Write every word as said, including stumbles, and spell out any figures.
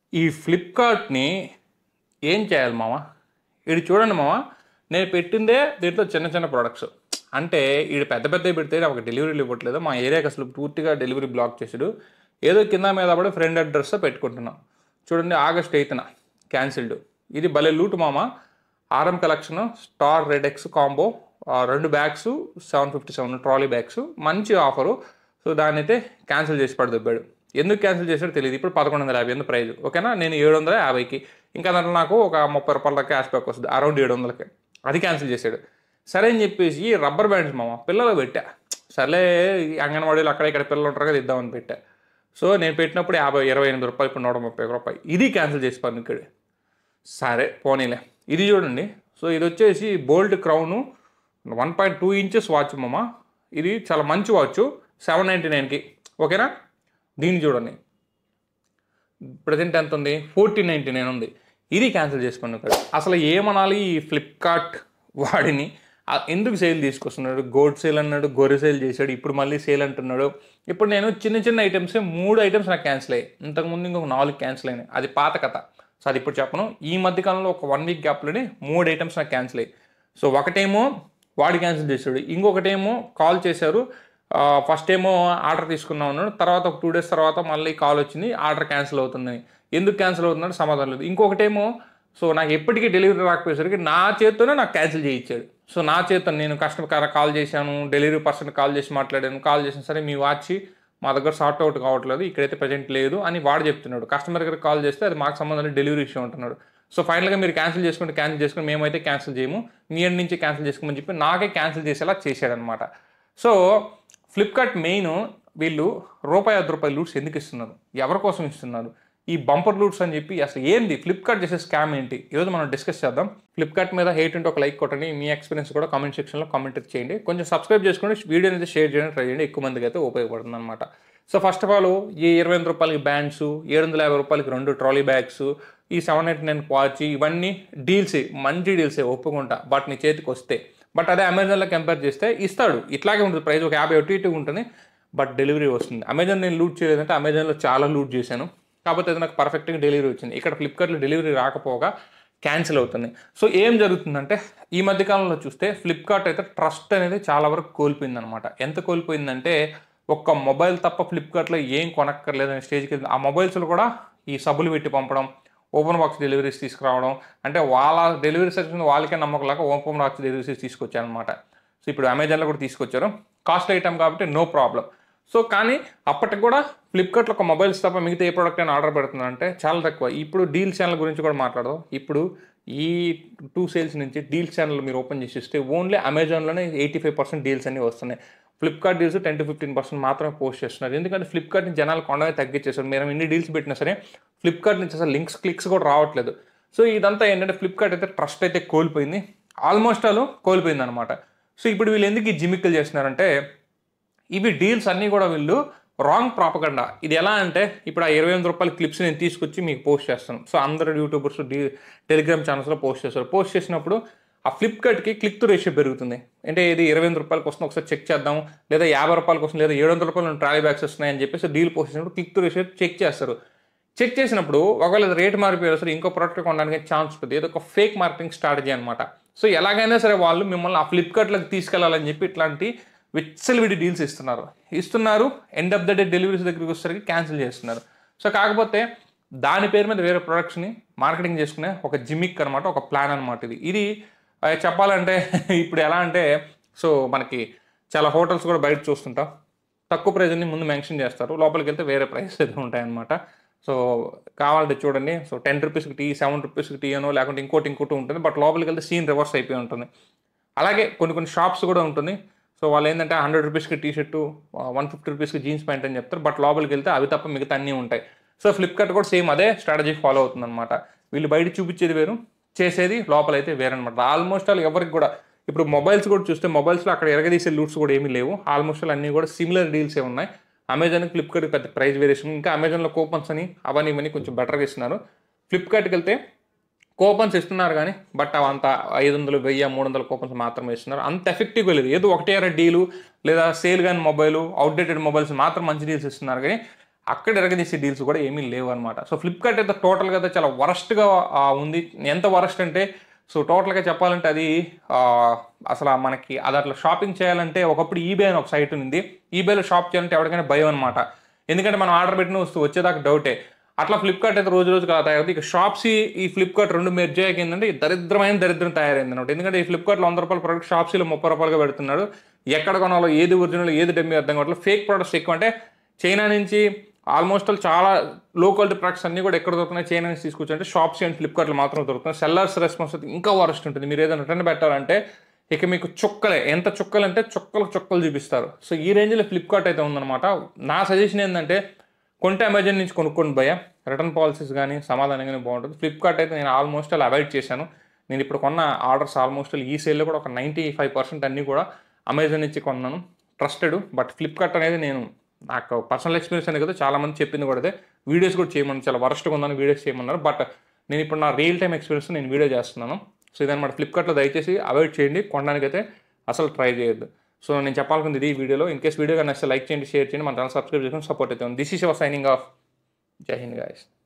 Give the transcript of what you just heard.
ఈ ఫ్లిప్‌కార్ట్‌ని ఏం చేయాలి మామ? ఈడు చూడండి మామ, నేను పెట్టిందే దీంట్లో చిన్న చిన్న ప్రొడక్ట్స్. అంటే ఈడు పెద్ద పెద్దవి పెడితే ఒక డెలివరీలు ఇవ్వట్లేదు. మా ఏరియాకి అసలు పూర్తిగా డెలివరీ బ్లాక్ చేసాడు. ఏదో కింద మీద పడి ఫ్రెండ్ అడ్రస్‌తో పెట్టుకుంటున్నాం. చూడండి ఆగస్ట్ ఎయిత్‌న క్యాన్సిల్డ్. ఇది భలే లూట్ మామ. RM collection star red X combo రెండు bags seven fifty seven trolley bags మంచి ఆఫరు. సో దాన్ని అయితే క్యాన్సిల్ చేసి పడదొబ్బాడు. ఎందుకు క్యాన్సిల్ చేసాడో తెలియదు. ఇప్పుడు పదకొండు వందల యాభై ఎందుకు ప్రైజ్, ఓకేనా? నేను ఏడు వందల యాభైకి ఇంకా దాంట్లో నాకు ఒక ముప్పై రూపాయల దాకా క్యాష్ బ్యాక్ వస్తుంది, అరౌండ్ ఏడు వందలకి. అది క్యాన్సిల్ చేశాడు. సరే అని చెప్పేసి రబ్బర్ బ్యాండ్స్ మామ పిల్లలు పెట్టా. సర్లే అంగన్వాడీలు అక్కడ ఇక్కడ పిల్లలు ఉంటారు కదా, ఇద్దామని పెట్టా. సో నేను పెట్టినప్పుడు యాభై ఇరవై ఎనిమిది రూపాయలు, ఇప్పుడు నూట ముప్పై రూపాయలు. ఇది క్యాన్సిల్ చేసి పన్నుకాడు. సరే పోనీలే. ఇది చూడండి. సో ఇది వచ్చేసి Bolt crown one point two inches watch మామ. ఇది చాలా మంచి వాచ్, సెవెన్ నైంటీ నైన్కి, ఓకేనా? దీన్ని చూడండి, ప్రజెంట్ ఎంత ఉంది? ఫోర్టీన్ నైంటీ నైన్ ఉంది. ఇది క్యాన్సిల్ చేసుకున్నాడు. అసలు ఏమనాలి ఈ ఫ్లిప్కార్ట్ వాడిని? ఎందుకు సేల్ తీసుకొస్తున్నాడు? గోడ్ సేల్ అన్నాడు, గొర్రె సేల్ చేశాడు, ఇప్పుడు మళ్ళీ సేల్ అంటున్నాడు. ఇప్పుడు నేను చిన్న చిన్న ఐటమ్స్ మూడు ఐటమ్స్ నాకు క్యాన్సిల్ అయ్యాయి. ఇంతకుముందు ఇంకొక నాలుగు క్యాన్సిల్ అయినాయి. అది పాత కథ. సో అది ఇప్పుడు చెప్పను. ఈ మధ్యకాలంలో ఒక వన్ వీక్ గ్యాప్లోనే మూడు ఐటమ్స్ నాకు క్యాన్సిల్ అయ్యాయి. సో ఒకటేమో వాడు క్యాన్సిల్ చేశాడు, ఇంకొకటేమో కాల్ చేశారు. ఫస్ట్ ఏమో ఆర్డర్ తీసుకున్నాం అన్నాడు, తర్వాత ఒక టూ డేస్ తర్వాత మళ్ళీ కాల్ వచ్చింది ఆర్డర్ క్యాన్సిల్ అవుతుందని. ఎందుకు క్యాన్సిల్ అవుతుందంటే సమాధానం లేదు. ఇంకొకటేమో సో నాకు ఎప్పటికీ డెలివరీ రాకపోయేసరికి నా చేత్తోనే నాకు క్యాన్సిల్ చేయించాడు. సో నా చేత నేను కస్టమర్ కాల్ చేశాను, డెలివరీ పర్సన్ కాల్ చేసి మాట్లాడాను. కాల్ చేసిన సరే మీ వాచ్ మా దగ్గర సార్ట్ అవుట్ కావట్లేదు, ఇక్కడైతే ప్రజెంట్ లేదు అని వాడు చెప్తున్నాడు. కస్టమర్ దగ్గర కాల్ చేస్తే అది మాకు సంబంధం డెలివరీ ఇష్యూ అంటున్నాడు. సో ఫైనల్గా మీరు క్యాన్సిల్ చేసుకుంటే క్యాన్సిల్ చేసుకుని, మేమైతే క్యాన్సిల్ చేయము, మీ ఎండ్ నుంచి క్యాన్సిల్ చేసుకోమని చెప్పి నాకే క్యాన్సిల్ చేసేలా చేశాడనమాట. సో ఫ్లిప్కార్ట్ మెయిన్ వీళ్ళు రూపాయి ఐదు రూపాయల లూట్స్ ఎందుకు ఇస్తున్నారు, ఎవరి కోసం ఇస్తున్నారు, ఈ బంపర్ లూట్స్ అని చెప్పి అసలు ఏంది ఫ్లిప్కార్ట్ చేసే స్కామ్ ఏంటి, ఈరోజు మనం డిస్కస్ చేద్దాం. ఫ్లిప్కార్ట్ మీద హేట్ ఉంటే ఒక లైక్ కొట్టండి, మీ ఎక్స్పీరియన్స్ కూడా కామెంట్ సెక్షన్లో కామెంట్ చేయండి. కొంచెం సబ్స్క్రైబ్ చేసుకోండి, వీడియోని అయితే షేర్ చేయడానికి ట్రై చేయండి, ఎక్కువ మందికి అయితే ఉపయోగపడుతుంది అనమాట. సో ఫస్ట్ ఆఫ్ ఆల్ ఈ ఇరవై ఎనిమిది రూపాయలకి బ్యాండ్స్, ఏడు వందల యాభై రూపాయలకి రెండు ట్రాలీ బ్యాగ్స్, ఈ సెవెన్ ఎయిటీ నైన్ వాచ్, ఇవన్నీ డీల్సే, మంచి డీల్సే, ఒప్పుకుంటా. బట్ నీ చేతికి వస్తే, బట్ అదే అమెజాన్లో కంపేర్ చేస్తే ఇస్తాడు, ఇట్లాగే ఉంటుంది ప్రైస్, ఒక యాభై ఒకటి ఇటు ఉంటుంది, బట్ డెలివరీ వస్తుంది. అమెజాన్ నేను లూట్ చేయలేదంటే అమెజాన్లో చాలా లూట్ చేశాను, కాకపోతే అది నాకు పర్ఫెక్ట్గా డెలివరీ వచ్చింది. ఇక్కడ ఫ్లిప్కార్ట్లో డెలివరీ రాకపోగా క్యాన్సిల్ అవుతుంది. సో ఏం జరుగుతుందంటే ఈ మధ్యకాలంలో చూస్తే ఫ్లిప్కార్ట్ అయితే ట్రస్ట్ అనేది చాలా వరకు కోల్పోయింది అనమాట. ఎంత కోల్పోయిందంటే ఒక్క మొబైల్ తప్ప ఫ్లిప్కార్ట్లో ఏం కొనక్కర్లేదనే స్టేజ్కి. ఆ మొబైల్స్లో కూడా ఈ సబ్బులు పెట్టి పంపడం, ఓపెన్ బాక్స్ డెలివరీస్ తీసుకురావడం, అంటే వాళ్ళ డెలివరీ సర్వీస్ వాళ్ళకే నమ్మకంలాగా ఓపెన్ బాక్స్ డెలివరీస్ తీసుకొచ్చారనమాట. సో ఇప్పుడు అమెజాన్లో కూడా తీసుకొచ్చారు, కాస్ట్ ఐటమ్ కాబట్టి నో ప్రాబ్లం. సో కానీ అప్పటికి కూడా ఫ్లిప్కార్ట్లో ఒక మొబైల్స్ తప్ప మిగతా ఏ ప్రోడక్ట్ అయినా ఆర్డర్ పెడుతుందంటే చాలా తక్కువ. ఇప్పుడు డీల్ ఛానల్ గురించి కూడా మాట్లాడదాం. ఇప్పుడు ఈ టూ సేల్స్ నుంచి డీల్ ఛానల్ మీరు ఓపెన్ చేసి ఇస్తే ఓన్లీ అమెజాన్లోనే ఎయిటీ ఫైవ్ పర్సెంట్ డీల్స్ అన్నీ వస్తున్నాయి. Flipkart deals ten to fifteen percent మాత్రమే పోస్ట్ చేస్తున్నారు. ఎందుకంటే ఫ్లిప్కార్ట్ని జనాలు కొండగా తగ్గించేసారు. మీరు ఎన్ని డీల్స్ పెట్టినా సరే ఫ్లిప్కార్ట్ నుంచి అసలు లింక్స్ క్లిక్స్ కూడా రావట్లేదు. సో ఇదంతా ఏంటంటే ఫ్లిప్కార్ట్ అయితే ట్రస్ట్ అయితే కోల్పోయింది, ఆల్మోస్ట్ ఆల్ కోల్పోయింది అనమాట. సో ఇప్పుడు వీళ్ళు ఎందుకు ఈ జిమిక్కులు చేస్తున్నారంటే ఇవి డీల్స్ అన్నీ కూడా వీళ్ళు రాంగ్ ప్రాపగండా. ఇది ఎలా అంటే ఇప్పుడు ఆ ఇరవై ఎనిమిది రూపాయల క్లిప్స్ నేను తీసుకొచ్చి మీకు పోస్ట్ చేస్తాను. సో అందరూ యూట్యూబర్స్ డీ టెలిగ్రామ్ ఛానల్స్లో పోస్ట్ చేస్తారు. పోస్ట్ చేసినప్పుడు ఆ ఫ్లిప్కార్ట్కి క్లిక్ టు రేషియో పెరుగుతుంది. అంటే ఇది ఇరవై ఎనిమిది రూపాయలకి వస్తుంది, ఒకసారి చెక్ చేద్దాం, లేదా యాభై రూపాయలకి వస్తుంది, లేదా ఏడు వందల రూపాయలు ట్రాలీ బ్యాగ్స్ వస్తున్నాయని చెప్పేసి డీల్ పోస్ట్ చేసినప్పుడు క్లిక్ టు రేషియో చెక్ చేస్తారు. చెక్ చేసినప్పుడు ఒకవేళ రేట్ మారిపోయారు సరే ఇంకో ప్రోడక్ట్ కొనడానికి ఛాన్స్ ఉంటుంది. ఏదో ఒక ఫేక్ మార్కెటింగ్ స్ట్రాటజీ అనమాట. సో ఎలాగైనా సరే వాళ్ళు మిమ్మల్ని ఆ ఫ్లిప్కార్ట్లోకి తీసుకెళ్లాలని చెప్పి ఇట్లాంటి విచ్చలవిడి డీల్స్ ఇస్తున్నారు ఇస్తున్నారు end of the day deliveries దగ్గరికి వచ్చేసరికి క్యాన్సిల్ చేస్తున్నారు. సో కాకపోతే దాని పేరు మీద వేరే ప్రొడక్ట్స్ని మార్కెటింగ్ చేసుకునే ఒక జిమిక్ అనమాట, ఒక ప్లాన్ అనమాట ఇది. ఇది చెప్పాలంటే ఇప్పుడు ఎలా అంటే సో మనకి చాలా హోటల్స్ కూడా బయట చూస్తుంటాం, తక్కువ ప్రైజ్ని ముందు మెన్షన్ చేస్తారు, లోపలికి వెళ్తే వేరే ప్రైస్ అయితే ఉంటాయన్నమాట. సో కావాలంటే చూడండి, సో టెన్ రూపీస్కి టీ, సెవెన్ రూపీస్కి టీ అనో లేకుంటే ఇంకోటి ఇంకోటి ఉంటుంది, బట్ లోపలికి వెళ్తే సీన్ రివర్స్ అయిపోయి ఉంటుంది. అలాగే కొన్ని కొన్ని షాప్స్ కూడా ఉంటుంది. సో వాళ్ళు ఏంటంటే హండ్రెడ్ రూపీస్కి టీ షర్టు, వన్ ఫిఫ్టీ రూపీస్కి జీన్స్ ప్యాంట్ అని చెప్తారు, బట్ లోపలికి వెళ్తే అవి తప్ప మిగతా అన్నీ ఉంటాయి. సో ఫ్లిప్కార్ట్ కూడా సేమ్ అదే స్ట్రాటజీ ఫాలో అవుతుందన్నమాట. వీళ్ళు బయట చూపించేది వేరు, చేసేది లోపలైతే వేరనమాట. ఆల్మోస్ట్ ఆల్ ఎవరికి కూడా ఇప్పుడు మొబైల్స్ కూడా చూస్తే మొబైల్స్లో అక్కడ ఎరగదీసే లూట్స్ కూడా ఏమీ లేవు. ఆల్మోస్ట్ ఆల్ అన్నీ కూడా సిమిలర్ డీల్సే ఉన్నాయి. అమెజాన్, ఫ్లిప్కార్ట్ పెద్ద ప్రైస్ వేరియేషన్, ఇంకా అమెజాన్లో కూపన్స్ అని అవన్నీ ఇవన్నీ కొంచెం బెటర్గా ఇస్తున్నారు. ఫ్లిప్కార్ట్కి వెళ్తే కూపన్స్ ఇస్తున్నారు కానీ బట్ అవంత ఐదు వందలు వెయ్యి మూడు వందల కూపన్స్ మాత్రమే ఇస్తున్నారు. అంత ఎఫెక్టివ్గా లేదు. ఏదో ఒకటే అర డీలు లేదా సేల్ కానీ మొబైల్ అవుట్డేటెడ్ మొబైల్స్ మాత్రం మంచి డీల్స్ ఇస్తున్నారు కానీ అక్కడ ఎరగదీసే డీల్స్ కూడా ఏమీ లేవు అనమాట. సో ఫ్లిప్కార్ట్ అయితే టోటల్గా అయితే చాలా వరస్ట్గా ఉంది. ఎంత వరస్ట్ అంటే సో టోటల్గా చెప్పాలంటే అది అసలు మనకి అది అట్లా షాపింగ్ చేయాలంటే ఒకప్పుడు ఈబే అని ఒక సైట్ ఉంది. ఈబేలో షాప్ చేయాలంటే ఎవరికైనా భయం అనమాట. ఎందుకంటే మనం ఆర్డర్ పెట్టిన వస్తువు వచ్చేదాకా డౌటే. అట్లా ఫ్లిప్కార్ట్ అయితే రోజు రోజుకి అలా తయారైంది. ఇక షాప్సీ ఈ ఫ్లిప్కార్ట్ రెండు మెర్జ్ అయ్యాక ఏంటంటే దరిద్రమైన దరిద్రం తయారైంది అనమాట. ఎందుకంటే ఈ ఫ్లిప్కార్ట్లో వంద రూపాయల ప్రోడక్ట్ షాప్సీలో ముప్పై రూపాయలుగా పెడుతున్నాడు. ఎక్కడ కొనాలో ఏది ఒరిజినల్ ఏది డమ్మీ అర్థం కావట్లేదు. ఫేక్ ప్రొడక్ట్స్ ఎక్కువ. అంటే చైనా నుంచి ఆల్మోస్ట్ చాలా లో క్వాలిటీ ప్రొడక్ట్స్ అన్నీ కూడా ఎక్కడ దొరుకుతున్నాయి, చైనా నుంచి తీసుకొచ్చి అంటే షాప్సీ అండ్ ఫ్లిప్కార్ట్లో మాత్రం దొరుకుతున్నాయి. సెల్లర్స్ రెస్పాన్స్ అయితే ఇంకా వరస్ట్ ఉంటుంది. మీరు ఏదైనా రిటర్న్ పెట్టాలంటే ఇక మీకు చుక్కలే, ఎంత చుక్కలు అంటే చుక్కలు చుక్కలు చూపిస్తారు. సో ఈ రేంజ్లో ఫ్లిప్కార్ట్ అయితే ఉందన్నమాట. నా సజెషన్ ఏంటంటే కొంటే అమెజాన్ నుంచి కొనుక్కోండి భయ. రిటర్న్ పాలసీస్ కానీ సమాధానం కానీ బాగుంటుంది. ఫ్లిప్కార్ట్ అయితే నేను ఆల్మోస్ట్ అలా అవాయిడ్ చేశాను. నేను ఇప్పుడు కొన్న ఆర్డర్స్ ఆల్మోస్ట్ ఈ సేల్లో కూడా ఒక నైంటీ ఫైవ్ పర్సెంట్ అన్నీ కూడా అమెజాన్ నుంచి కొన్నాను. ట్రస్టెడ్. బట్ ఫ్లిప్కార్ట్ అనేది నేను నాకు పర్సనల్ ఎక్స్పీరియన్స్ అనేది కదా చాలామంది చెప్పింది కూడా అదే. వీడియోస్ కూడా చేయమని చాలా వరస్ట్గా ఉందని వీడియోస్ చేయమన్నారు. బట్ నేను ఇప్పుడు నా రియల్ టైం ఎక్స్పీరియన్స్ నేను వీడియో చేస్తున్నాను. సో ఇదన్నమాట. ఫ్లిప్కార్ట్లో దయచేసి అవాయిడ్ చేయండి. కొనడానికైతే అసలు ట్రై చేయొద్దు. సో నేను చెప్పాలనుకుంది ఇది ఈ వీడియోలో. ఇన్ కేస్ వీడియో కానీ నచ్చితే లైక్ చేయండి, షేర్ చేయండి, మన ఛానల్ సబ్స్క్రైబ్ చేసుకొని సపోర్ట్ అవుతుంది. This is your signing off. Jai Hind guys.